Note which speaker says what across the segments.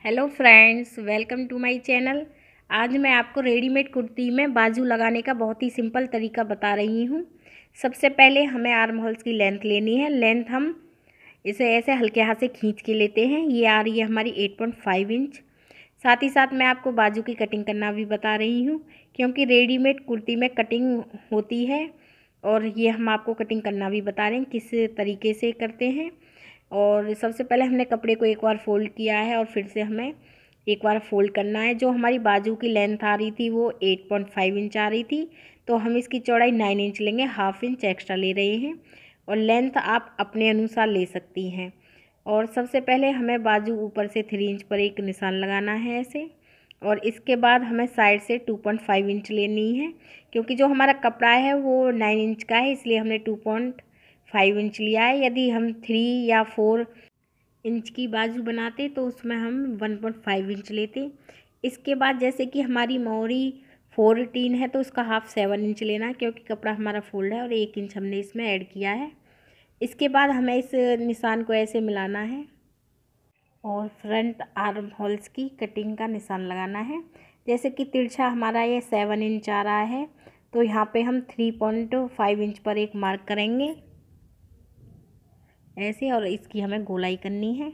Speaker 1: Hello friends, welcome to my channel. आज मैं आपको रेडीमेड कुर्ती में बाजू लगाने का बहुत ही सिंपल तरीका बता रही हूँ। सबसे पहले हमें आर्म होल्स की लेंथ लेनी है। लेंथ हम इसे ऐसे हल्के हाथ से खींच के लेते हैं। ये आ रही है हमारी 8.5 इंच। साथ ही साथ मैं आपको बाजू की कटिंग करना भी बता रही हूँ, क्योंकि रेडीमेड कुर्ती में कटिंग होती है और ये हम आपको कटिंग करना भी बता रहे हैं किस तरीके से करते हैं। और सबसे पहले हमने कपड़े को एक बार फोल्ड किया है और फिर से हमें एक बार फोल्ड करना है। जो हमारी बाजू की लेंथ आ रही थी वो 8.5 इंच आ रही थी, तो हम इसकी चौड़ाई 9 इंच लेंगे, हाफ इंच एक्स्ट्रा ले रहे हैं। और लेंथ आप अपने अनुसार ले सकती हैं। और सबसे पहले हमें बाजू ऊपर से 3 इंच पर एक निशान लगाना है ऐसे। और इसके बाद हमें साइड से 2.5 इंच लेनी है, क्योंकि जो हमारा कपड़ा है वो 9 इंच का है, इसलिए हमने 2.5 इंच लिया है। यदि हम 3 या 4 इंच की बाजू बनाते तो उसमें हम 1.5 इंच लेते। इसके बाद जैसे कि हमारी मोहरी 14 है तो उसका हाफ 7 इंच लेना, क्योंकि कपड़ा हमारा फोल्ड है और 1 इंच हमने इसमें ऐड किया है। इसके बाद हमें इस निशान को ऐसे मिलाना है और फ्रंट आर्म होल्स की कटिंग का निशान लगाना है। जैसे कि तिरछा हमारा ये 7 इंच आ रहा है, तो यहाँ पे हम 3.5 इंच पर एक मार्क करेंगे ऐसे, और इसकी हमें गोलाई करनी है।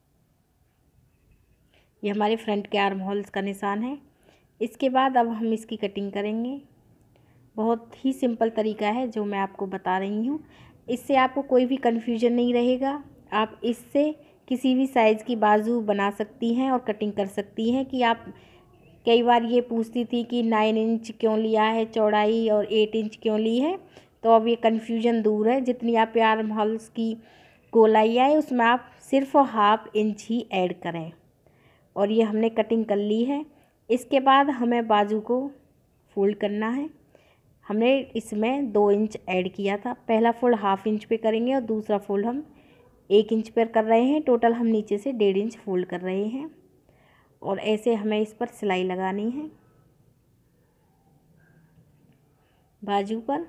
Speaker 1: ये हमारे फ्रंट के आर्म होल्स का निशान है। इसके बाद अब हम इसकी कटिंग करेंगे। बहुत ही सिंपल तरीका है जो मैं आपको बता रही हूँ। इससे आपको कोई भी कन्फ्यूजन नहीं रहेगा। आप इससे किसी भी साइज़ की बाजू बना सकती हैं और कटिंग कर सकती हैं। कि आप कई बार ये पूछती थी कि 9 इंच क्यों लिया है चौड़ाई और 8 इंच क्यों ली है, तो अब ये कन्फ्यूजन दूर है। जितनी आप आर्म होल्स की गोलाई आए उसमें आप सिर्फ हाफ इंच ही ऐड करें। और ये हमने कटिंग कर ली है। इसके बाद हमें बाजू को फोल्ड करना है। हमने इसमें 2 इंच ऐड किया था। पहला फोल्ड हाफ इंच पे करेंगे और दूसरा फोल्ड हम 1 इंच पर कर रहे हैं। टोटल हम नीचे से 1.5 इंच फोल्ड कर रहे हैं। और ऐसे हमें इस पर सिलाई लगानी है बाजू पर।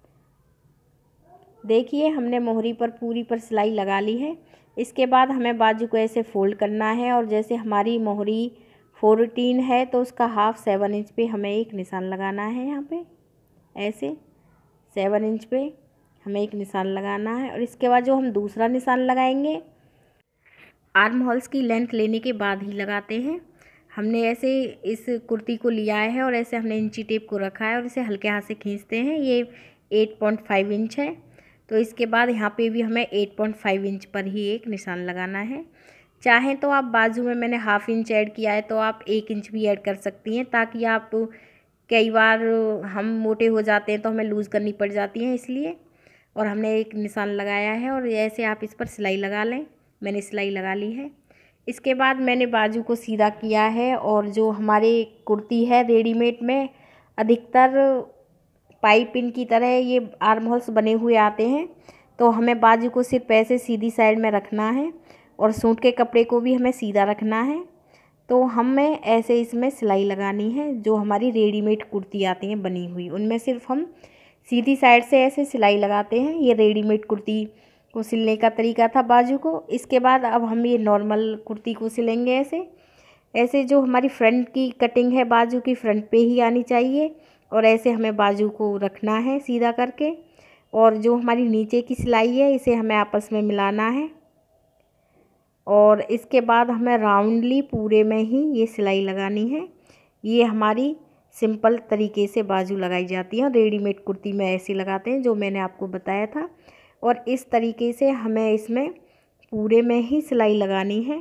Speaker 1: देखिए हमने मोहरी पर पूरी पर सिलाई लगा ली है। इसके बाद हमें बाजू को ऐसे फोल्ड करना है और जैसे हमारी मोहरी 14 है तो उसका हाफ 7 इंच पे हमें एक निशान लगाना है। यहाँ पे ऐसे 7 इंच पे हमें एक निशान लगाना है। और इसके बाद जो हम दूसरा निशान लगाएंगे आर्म होल्स की लेंथ लेने के बाद ही लगाते हैं। हमने ऐसे इस कुर्ती को लिया है और ऐसे हमने इंची टेप को रखा है और इसे हल्के हाथ से खींचते हैं। ये 8.5 इंच है, तो इसके बाद यहाँ पे भी हमें 8.5 इंच पर ही एक निशान लगाना है। चाहें तो आप बाजू में मैंने हाफ इंच ऐड किया है तो आप 1 इंच भी ऐड कर सकती हैं, ताकि आप कई बार हम मोटे हो जाते हैं तो हमें लूज़ करनी पड़ जाती है इसलिए। और हमने एक निशान लगाया है और ऐसे आप इस पर सिलाई लगा लें। मैंने सिलाई लगा ली है। इसके बाद मैंने बाजू को सीधा किया है। और जो हमारे कुर्ती है रेडीमेड में अधिकतर पाइपिंग की तरह ये आर्म होल्स बने हुए आते हैं, तो हमें बाजू को सिर्फ ऐसे सीधी साइड में रखना है और सूट के कपड़े को भी हमें सीधा रखना है। तो हमें ऐसे इसमें सिलाई लगानी है। जो हमारी रेडीमेड कुर्ती आती हैं बनी हुई, उनमें सिर्फ हम सीधी साइड से ऐसे सिलाई लगाते हैं। ये रेडीमेड कुर्ती को सिलने का तरीका था बाजू को। इसके बाद अब हम ये नॉर्मल कुर्ती को सिलेंगे ऐसे। ऐसे जो हमारी फ्रंट की कटिंग है बाजू की फ्रंट पे ही आनी चाहिए, और ऐसे हमें बाजू को रखना है सीधा करके। और जो हमारी नीचे की सिलाई है इसे हमें आपस में मिलाना है। और इसके बाद हमें राउंडली पूरे में ही ये सिलाई लगानी है। ये हमारी सिंपल तरीके से बाजू लगाई जाती है। रेडीमेड कुर्ती में ऐसे लगाते हैं जो मैंने आपको बताया था। और इस तरीके से हमें इसमें पूरे में ही सिलाई लगानी है।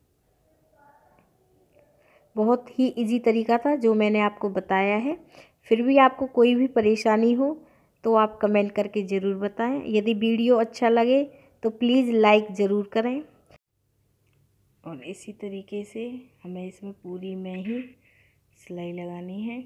Speaker 1: बहुत ही इजी तरीका था जो मैंने आपको बताया है। फिर भी आपको कोई भी परेशानी हो तो आप कमेंट करके ज़रूर बताएं। यदि वीडियो अच्छा लगे तो प्लीज़ लाइक ज़रूर करें। और इसी तरीके से हमें इसमें पूरी में ही सिलाई लगानी है।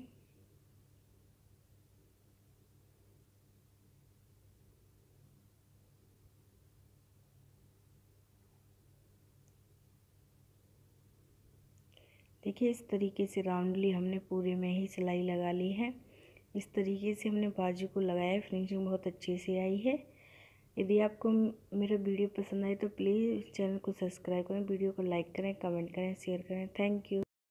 Speaker 1: देखिए इस तरीके से राउंडली हमने पूरे में ही सिलाई लगा ली है। इस तरीके से हमने बाजू को लगाया। फिनिशिंग बहुत अच्छे से आई है। यदि आपको मेरा वीडियो पसंद आए तो प्लीज़ चैनल को सब्सक्राइब करें, वीडियो को लाइक करें, कमेंट करें, शेयर करें। Thank you.